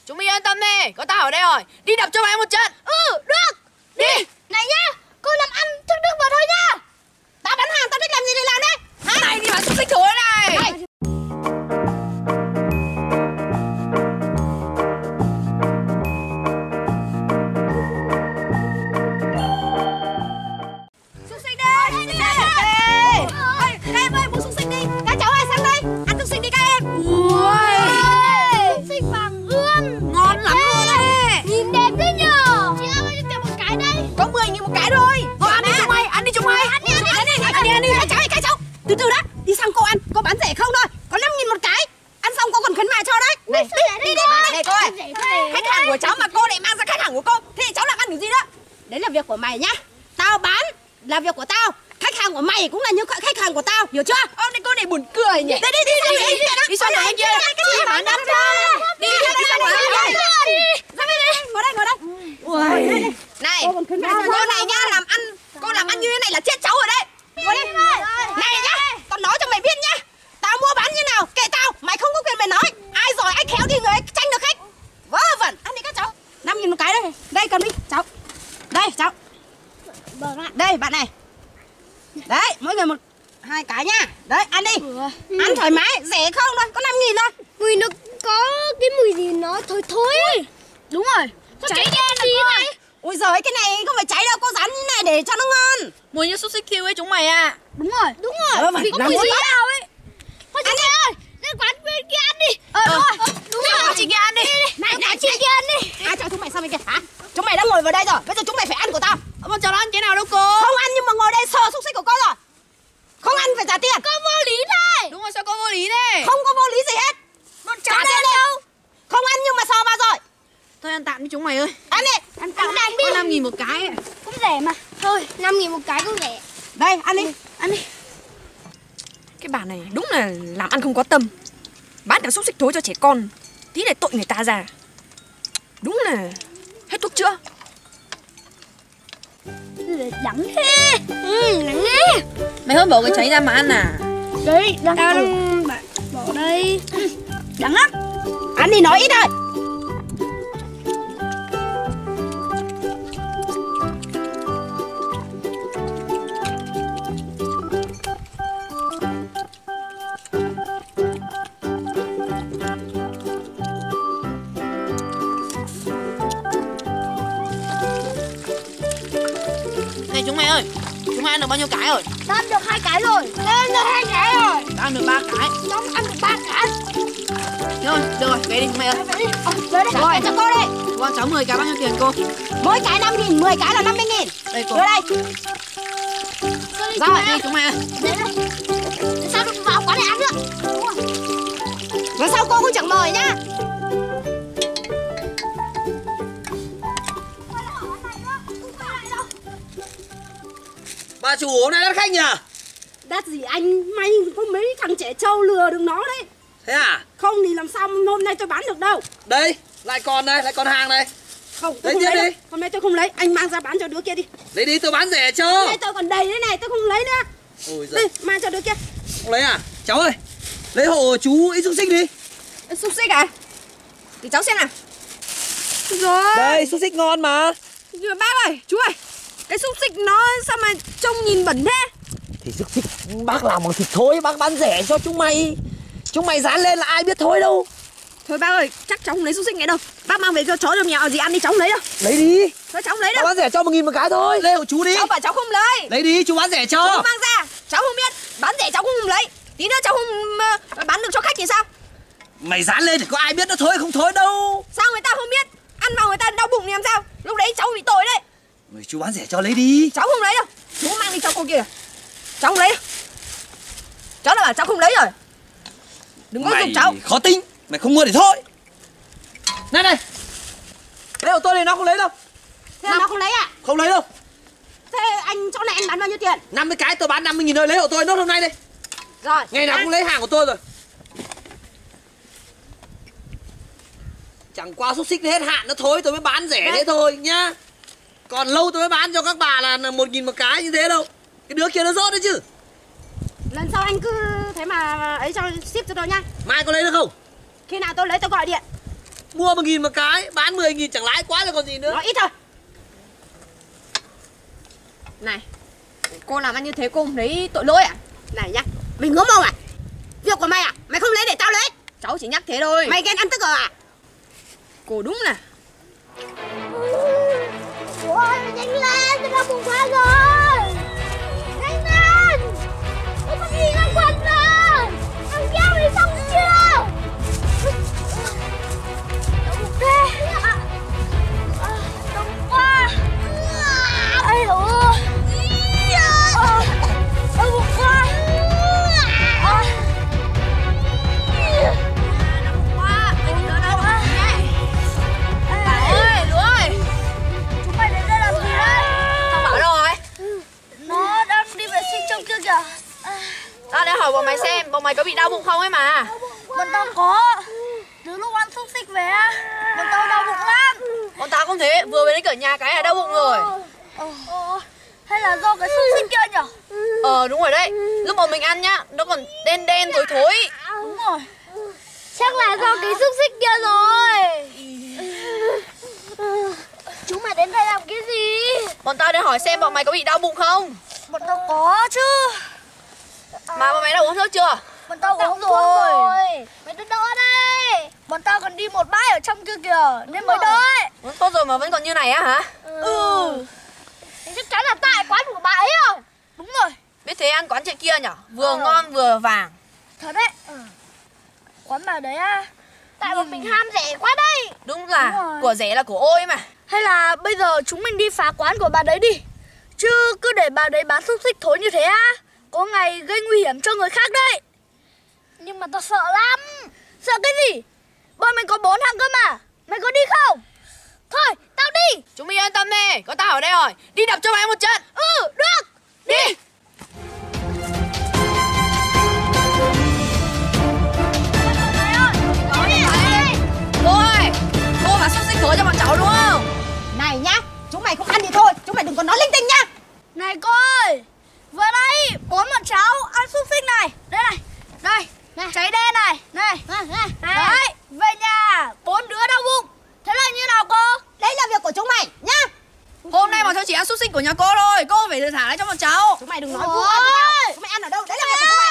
Chúng mình yên tâm đi, có tao ở đây rồi. Đi đập cho mày một trận. Được. Đi. Này nhá, cô làm ăn thức đương vào thôi nhá. Tao bán hàng, tao thích làm gì thì làm đấy. Này đi bán xúc xích thối này. Xúc xích đi. Em ơi, mua xúc xích đi. Các cháu ơi, sang đây. Ăn xúc xích đi các em. Xúc xích vàng ươm. Ngon lắm luôn đấy. Nhìn đẹp thế nhờ. Chị ơi, cho tiền một cái đây. Có 10.000 một cái thôi. Thôi ăn đi chúng mày, ăn đi chúng mày. Ăn đi. Các cháu. Từ từ đã. Đi sang cô ăn, cô bán rẻ không thôi. Có 5.000 một cái. Ăn xong cô còn khuyến mại cho đấy. Này, đi. Này cô ơi, khách hàng của cháu mà cô lại mang ra khách hàng của cô thì cháu làm ăn được gì nữa? Đấy là việc của mày nhá. Tao bán là việc của tao. Khách hàng của mày cũng là những khách hàng của tao, hiểu chưa? Này cô này buồn cười nhỉ. Đi sang nhà anh kia. Đi bán đắt ra. Đi sang nhà anh kia. Ngồi đây. Này, cô này nhá, cô làm ăn như thế này là chết cháu rồi đấy. Ngồi đây. Này nhá, tao nói cho mày biết nhá. Tao mua bán như nào, kệ tao, mày không có quyền mày nói. Ai giỏi ai khéo thì người ấy tranh được khách. Vớ vẩn, ăn đi các cháu. 5.000 một cái đây. Đây cầm đi, cháu. Đây, cháu. Đây, bạn này. Đấy, mỗi người 2 cái nhá. Đấy, ăn đi. Ăn thoải mái, rẻ không thôi, có 5.000 thôi. Mùi nó có cái mùi gì nó thối. Đúng rồi. Cháy đen gì này? Ui giời, cái này không phải cháy đâu, cô dán như này để cho nó ngon. Mùi như xúc xích Q ấy chúng mày à. Đúng rồi. Vì có mùi gì nào ấy. Thôi chị ơi, đến quán bên kia ăn đi. Đúng rồi, chị kia ăn đi. Này, chị kia ăn đi. Ai cho chúng mày sang bên kia hả? Chúng mày đã ngồi vào đây rồi, bây giờ chúng mày phải ăn của tao. Mà cháu ăn thế nào đâu cô. Không ăn nhưng mà ngồi đây sờ xúc xích của cô rồi. Không ăn phải trả tiền. Có vô lý thôi. Đúng rồi, sao cô vô lý thế? Không có vô lý gì hết. Trả tiền đâu. Không ăn nhưng mà sờ vào rồi. Thôi ăn tạm đi chúng mày ơi. Ăn đi. Ăn tạm đi. Có 5.000 một cái ấy. Cũng rẻ mà. Thôi, 5.000 một cái cũng rẻ. Đây, ăn đi. Cái bà này đúng là làm ăn không có tâm. Bán cả xúc xích thối cho trẻ con, tí lại tội người ta già. Đúng là hết thuốc chữa. Đắng thế. Đắng thế. Mày không bỏ cái cháy ra mà ăn à? Đấy, đang bỏ đây. Đắng lắm. Ăn đi, nói ít thôi. Này chúng mày ơi, chúng mày ăn được bao nhiêu cái rồi? Tao ăn được 2 cái rồi. Tao ăn được 2 cái rồi. Tao ăn được 3 cái. Tao ăn được 3 cái. Thôi, được rồi, về đi chúng mày ơi. Rồi, đây, cho cô đây. Cô cháu 10 cái bao nhiêu tiền cô? Mỗi cái 5.000, 10 cái là 50.000. Đây cô. Đưa đây. Rồi, đi chúng mày ơi. Sao được vào quán này ăn nữa? Lần sau cô cũng chẳng mời nhá. Bà chủ hôm nay đắt khách nhỉ? Đắt gì anh, may có mấy thằng trẻ trâu lừa được nó đấy. Thế à? Không thì làm sao hôm nay tôi bán được đâu. Đây, lại còn đây, lại còn hàng này. Không, Lấy tôi không tiếp lấy đi. đâu. Hôm nay tôi không lấy, anh mang ra bán cho đứa kia đi. Lấy đi tôi bán rẻ cho. Hôm nay tôi còn đầy thế này, tôi không lấy nữa. Ôi giời, Đi, mang cho đứa kia. không lấy à? Cháu ơi, lấy hộ chú ít xúc xích đi. Xúc xích à? Thì cháu xem nào. Rồi. Đây, xúc xích ngon mà. Rồi bác ơi, chú ơi. Cái xúc xích nó sao mà trông nhìn bẩn thế? Thì xúc xích bác làm bằng thịt thối, bác bán rẻ cho chúng mày. Chúng mày dán lên là ai biết thôi đâu. Thôi bác ơi, chắc cháu không lấy xúc xích này đâu. Bác mang về cho chó cho mèo gì ăn đi, cháu không lấy đâu. Lấy đi. Thôi cháu không lấy Bác đâu. bán rẻ cho 1.000 một cái thôi. Lấy hộ chú đi. Cháu bảo cháu không lấy. Lấy đi, chú bán rẻ Cháu cho. không mang ra, cháu không biết. Bán rẻ cháu cũng không lấy. Tí nữa cháu không bán được cho khách thì sao? Mày dán lên thì có ai biết nó thối không thối đâu. Sao người ta không biết? Ăn vào người ta đau bụng thì làm sao? Lúc đấy cháu bị tội đấy. Mày chú bán rẻ cho lấy đi. Cháu không lấy đâu. Chú mang đi cho cô kia. Cháu không lấy đâu. Cháu đã bảo cháu không lấy rồi. Đừng có giục cháu. Mày khó tính. Mày không mua thì thôi. Này này. Lấy của tôi thì nó không lấy đâu. Thế nó không lấy à? Không lấy đâu. Thế anh chỗ này anh bán bao nhiêu tiền? 50 cái tôi bán 50.000 thôi, lấy của tôi nốt hôm nay đây. Rồi. Ngày nào cũng lấy hàng của tôi rồi. Chẳng qua xúc xích hết hạn nó thối tôi mới bán rẻ thế thôi nhá. Còn lâu tôi mới bán cho các bà là 1.000 một cái như thế đâu. Cái đứa kia nó rốt đấy chứ. Lần sau anh cứ thế mà ấy cho ship cho tôi nha. Mai có lấy được không? Khi nào tôi lấy tôi gọi điện. Mua 1.000 một cái, bán 10.000 chẳng lãi quá rồi còn gì nữa. Nói ít thôi. Này, cô làm ăn như thế cô không thấy tội lỗi à? Này nhá, mày ngứa mông à? Việc của mày à? Mày không lấy để tao lấy. Cháu chỉ nhắc thế thôi. Mày ghen ăn tức à? Cô đúng là Ôi, nhanh lên, tôi đau bụng quá rồi. Nhanh lên. Tôi có gì đang quần rồi. Thằng keo đi xong chưa? Đau bụng thế. Đau quá. Ây dồi ôi. Đau bụng quá. Nó đang đi vệ sinh trong kia kìa. tao để hỏi bọn mày xem bọn mày có bị đau bụng không ấy mà. Bọn tao có. Từ lúc ăn xúc xích về á, bọn tao đau bụng lắm. Bọn tao cũng thế, vừa về đến cửa nhà cái là đau bụng rồi. Hay là do cái xúc xích kia nhở? Đúng rồi đấy. Lúc mà mình ăn nhá, nó còn đen đen thối thối. Đúng rồi. Chắc là do cái xúc xích kia rồi. Chúng mày đến đây làm cái gì? Bọn tao để hỏi xem bọn mày có bị đau bụng không. Bọn tao có chứ. Mà bọn mày đã uống thuốc chưa? Bọn tao uống rồi. Mày đỡ đỡ đây. Bọn tao còn đi một bãi ở trong kia kìa nên mới đỡ ấy. Uống thuốc rồi mà vẫn còn như này á hả? Thì chắc chắn là tại quán của bà ấy rồi. Đúng rồi. Biết thế ăn quán trên kia nhở? Vừa ngon vừa vàng. Thật đấy. Quán bà đấy á. Tại bọn mình ham rẻ quá đây. Đúng là Đúng rồi. của rẻ là của ôi mà. Hay là bây giờ chúng mình đi phá quán của bà đấy đi. Chứ cứ để bà đấy bán xúc xích thối như thế á, có ngày gây nguy hiểm cho người khác đấy. Nhưng mà tao sợ lắm. Sợ cái gì? Bọn mình có 4 thằng cơ mà. Mày có đi không? Thôi, tao đi. Chúng mình yên tâm đi, có tao ở đây rồi. Đi đập cho mày một trận. Được. Đi. Cô ơi, cô bán xúc xích thối cho bọn cháu đúng không? Này nhá, chúng mày không ăn thì thôi, chúng mày đừng có nói linh tinh nhá. Này cô ơi, vừa đây 4 bọn cháu ăn xúc xích này. Đây này, đây, cháy đen này, này. Đấy, về nhà 4 đứa đau bụng. Thế là như nào cô? Đấy là việc của chúng mày nhá. Hôm nay bọn cháu chỉ ăn xúc xích của nhà cô thôi. Cô phải thả lại cho bọn cháu. Chúng mày đừng nói vua với tao. Chúng mày ăn ở đâu? Đấy là việc của chúng mày.